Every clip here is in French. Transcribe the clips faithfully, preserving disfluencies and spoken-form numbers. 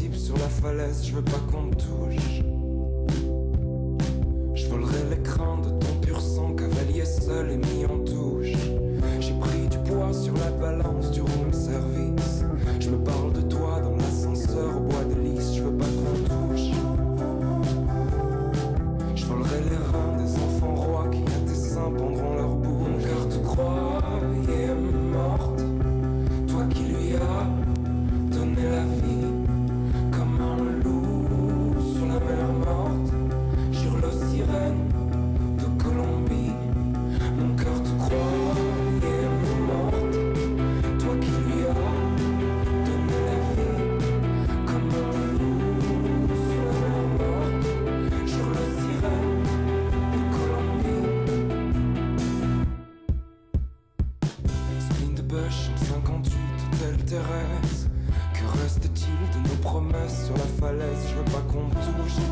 type sur la falaise, je veux pas qu'on me touche. Je volerai l'écran de ton pur sang, cavalier seul et mis en touche. J'ai pris du poids sur la balance du room service. Je me parle de toi dans l'ascenseur au bois de lys, je veux pas qu'on me touche. Je volerai les reins des enfants rois qui à tes seins pendront leur boue. Mon cœur te croyait morte, toi qui lui as donné la vie. Comme un loup sur la mer morte, j'hurle aux sirènes de Colombie. Mon cœur te croyait morte, toi qui lui as donné la vie. Comme un loup sur la mer morte, j'hurle aux sirènes de Colombie. Spin de Bush en cinquante-huit, hôtel Thérèse. Que reste-t-il de nos promesses sur la falaise? Je veux pas qu'on me touche.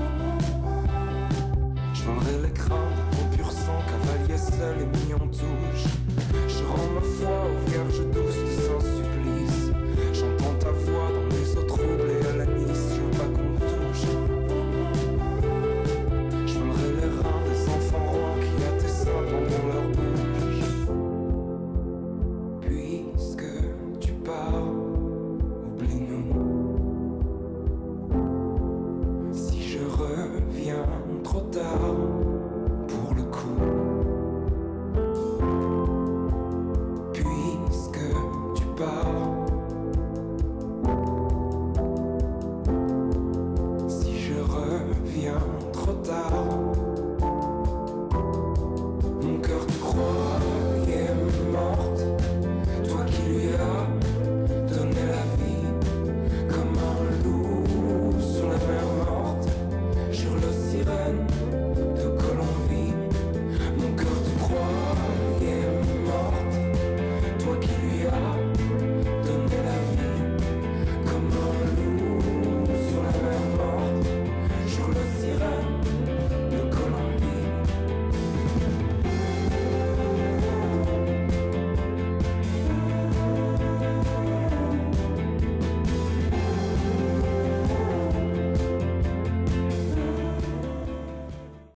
Je volerai l'écran de ton pur sang, cavalier seul et mis en touche. Je rends ma foi aux vierges douces de Saint-Suaire.